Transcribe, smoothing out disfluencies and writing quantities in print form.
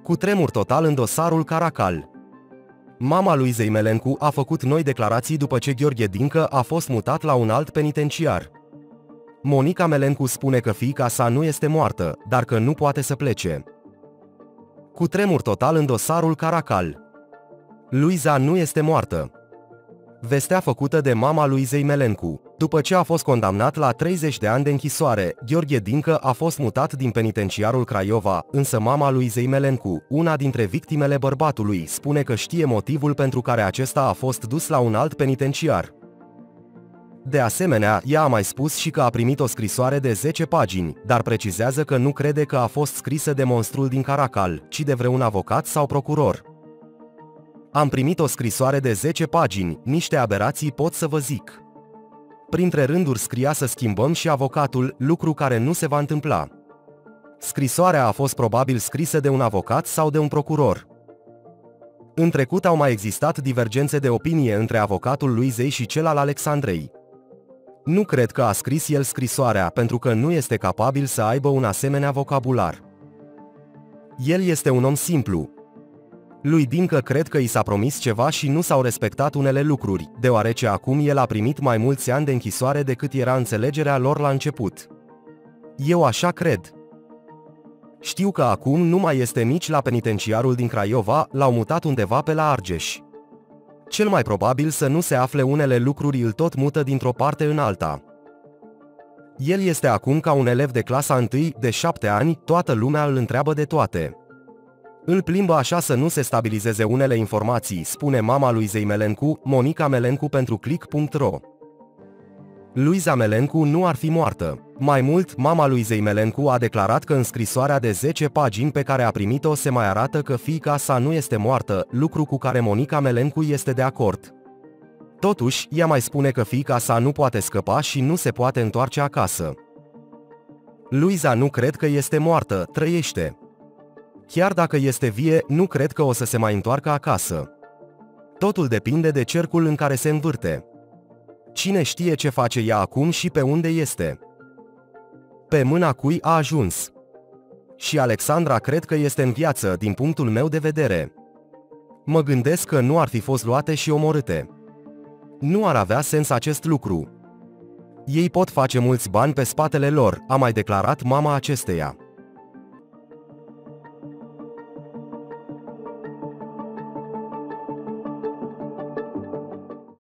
Cutremur total în dosarul Caracal. Mama Luizei Melencu a făcut noi declarații după ce Gheorghe Dincă a fost mutat la un alt penitenciar. Monica Melencu spune că fiica sa nu este moartă, dar că nu poate să plece. Cutremur total în dosarul Caracal. Luiza nu este moartă. Vestea făcută de mama Luizei Melencu. După ce a fost condamnat la 30 de ani de închisoare, Gheorghe Dincă a fost mutat din penitenciarul Craiova, însă mama Luizei Melencu, una dintre victimele bărbatului, spune că știe motivul pentru care acesta a fost dus la un alt penitenciar. De asemenea, ea a mai spus și că a primit o scrisoare de 10 pagini, dar precizează că nu crede că a fost scrisă de monstrul din Caracal, ci de vreun avocat sau procuror. Am primit o scrisoare de 10 pagini, niște aberații pot să vă zic. Printre rânduri scria să schimbăm și avocatul, lucru care nu se va întâmpla. Scrisoarea a fost probabil scrisă de un avocat sau de un procuror. În trecut au mai existat divergențe de opinie între avocatul Luizei și cel al Alexandrei. Nu cred că a scris el scrisoarea pentru că nu este capabil să aibă un asemenea vocabular. El este un om simplu. Lui Dincă cred că i s-a promis ceva și nu s-au respectat unele lucruri, deoarece acum el a primit mai mulți ani de închisoare decât era înțelegerea lor la început. Eu așa cred. Știu că acum nu mai este nici la penitenciarul din Craiova, l-au mutat undeva pe la Argeș. Cel mai probabil să nu se afle unele lucruri, îl tot mută dintr-o parte în alta. El este acum ca un elev de clasa 1 de 7 ani, toată lumea îl întreabă de toate. Îl plimbă așa să nu se stabilizeze unele informații, spune mama Luizei Melencu, Monica Melencu pentru Click.ro. Luiza Melencu nu ar fi moartă. Mai mult, mama Luizei Melencu a declarat că în scrisoarea de 10 pagini pe care a primit-o se mai arată că fiica sa nu este moartă, lucru cu care Monica Melencu este de acord. Totuși, ea mai spune că fiica sa nu poate scăpa și nu se poate întoarce acasă. Luiza nu cred că este moartă, trăiește. Chiar dacă este vie, nu cred că o să se mai întoarcă acasă. Totul depinde de cercul în care se învârte. Cine știe ce face ea acum și pe unde este? Pe mâna cui a ajuns? Și Alexandra cred că este în viață, din punctul meu de vedere. Mă gândesc că nu ar fi fost luate și omorâte. Nu ar avea sens acest lucru. Ei pot face mulți bani pe spatele lor, a mai declarat mama acesteia.